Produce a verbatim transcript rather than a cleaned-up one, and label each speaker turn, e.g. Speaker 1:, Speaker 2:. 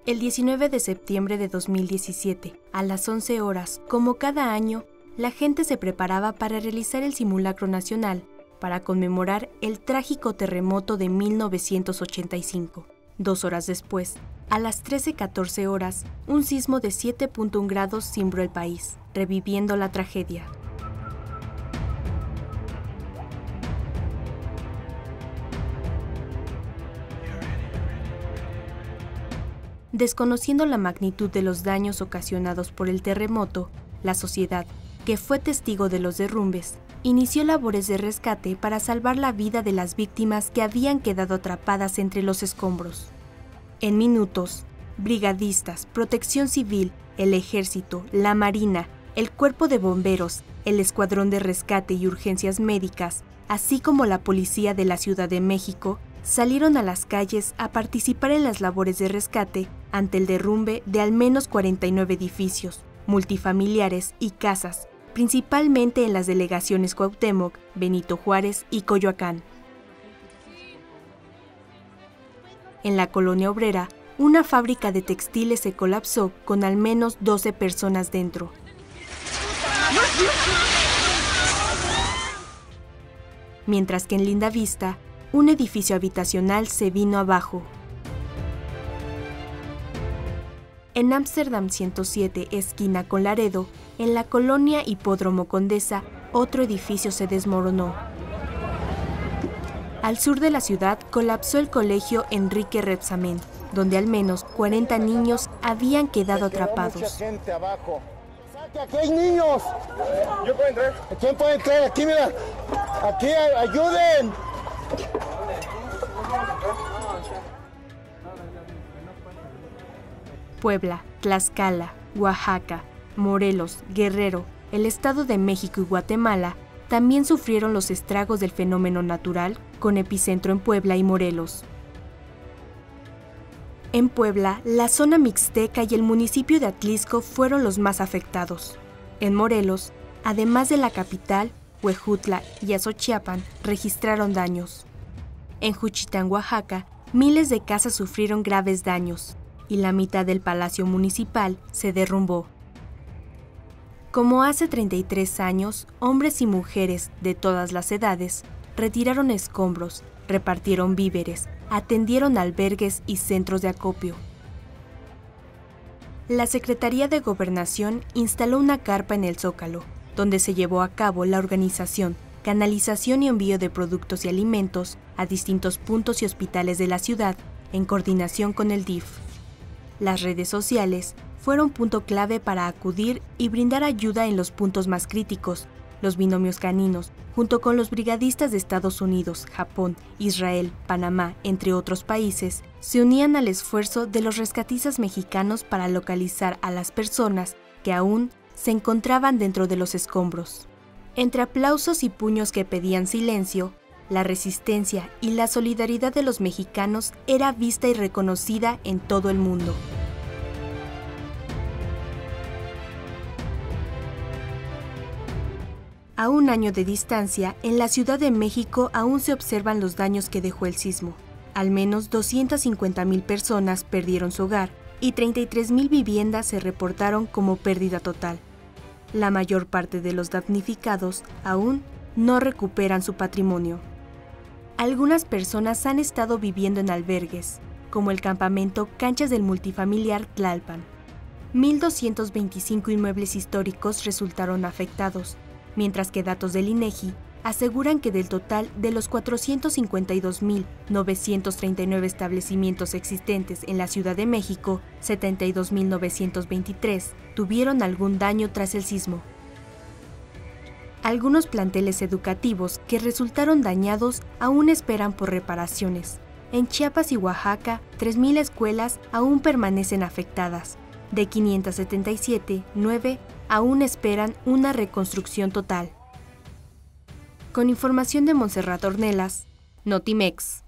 Speaker 1: El diecinueve de septiembre de dos mil diecisiete, a las once horas, como cada año, la gente se preparaba para realizar el simulacro nacional para conmemorar el trágico terremoto de mil novecientos ochenta y cinco. Dos horas después, a las trece catorce horas, un sismo de siete punto uno grados cimbró el país, reviviendo la tragedia. Desconociendo la magnitud de los daños ocasionados por el terremoto, la sociedad, que fue testigo de los derrumbes, inició labores de rescate para salvar la vida de las víctimas que habían quedado atrapadas entre los escombros. En minutos, brigadistas, Protección Civil, el Ejército, la Marina, el Cuerpo de Bomberos, el Escuadrón de Rescate y Urgencias Médicas, así como la Policía de la Ciudad de México, salieron a las calles a participar en las labores de rescate ante el derrumbe de al menos cuarenta y nueve edificios, multifamiliares y casas, principalmente en las delegaciones Cuauhtémoc, Benito Juárez y Coyoacán. En la colonia obrera, una fábrica de textiles se colapsó con al menos doce personas dentro. Mientras que en Lindavista, un edificio habitacional se vino abajo. En Ámsterdam ciento siete, esquina con Laredo, en la colonia Hipódromo Condesa, otro edificio se desmoronó. Al sur de la ciudad colapsó el colegio Enrique Rebsamen, donde al menos cuarenta niños habían quedado atrapados.
Speaker 2: Mucha gente abajo. ¡Aquí hay niños! ¿Yo puedo entrar? ¿Quién puede entrar? Aquí, mira. Aquí, ayuden.
Speaker 1: Puebla, Tlaxcala, Oaxaca, Morelos, Guerrero, el Estado de México y Guatemala también sufrieron los estragos del fenómeno natural, con epicentro en Puebla y Morelos. En Puebla, la zona mixteca y el municipio de Atlisco fueron los más afectados. En Morelos, además de la capital, Huejutla y Azochiapan registraron daños. En Juchitán, Oaxaca, miles de casas sufrieron graves daños y la mitad del Palacio Municipal se derrumbó. Como hace treinta y tres años, hombres y mujeres de todas las edades retiraron escombros, repartieron víveres, atendieron albergues y centros de acopio. La Secretaría de Gobernación instaló una carpa en el Zócalo, donde se llevó a cabo la organización, canalización y envío de productos y alimentos a distintos puntos y hospitales de la ciudad, en coordinación con el D I F. Las redes sociales fueron punto clave para acudir y brindar ayuda en los puntos más críticos. Los binomios caninos, junto con los brigadistas de Estados Unidos, Japón, Israel, Panamá, entre otros países, se unían al esfuerzo de los rescatistas mexicanos para localizar a las personas que aún se encontraban dentro de los escombros. Entre aplausos y puños que pedían silencio, la resistencia y la solidaridad de los mexicanos era vista y reconocida en todo el mundo. A un año de distancia, en la Ciudad de México aún se observan los daños que dejó el sismo. Al menos doscientas cincuenta mil personas perdieron su hogar y treinta y tres mil viviendas se reportaron como pérdida total. La mayor parte de los damnificados aún no recuperan su patrimonio. Algunas personas han estado viviendo en albergues, como el campamento Canchas del Multifamiliar Tlalpan. mil doscientos veinticinco inmuebles históricos resultaron afectados, mientras que datos del INEGI aseguran que del total de los cuatrocientos cincuenta y dos mil novecientos treinta y nueve establecimientos existentes en la Ciudad de México, setenta y dos mil novecientos veintitrés tuvieron algún daño tras el sismo. Algunos planteles educativos que resultaron dañados aún esperan por reparaciones. En Chiapas y Oaxaca, tres mil escuelas aún permanecen afectadas. De quinientas setenta y siete, nueve aún esperan una reconstrucción total. Con información de Montserrat Ornelas, Notimex.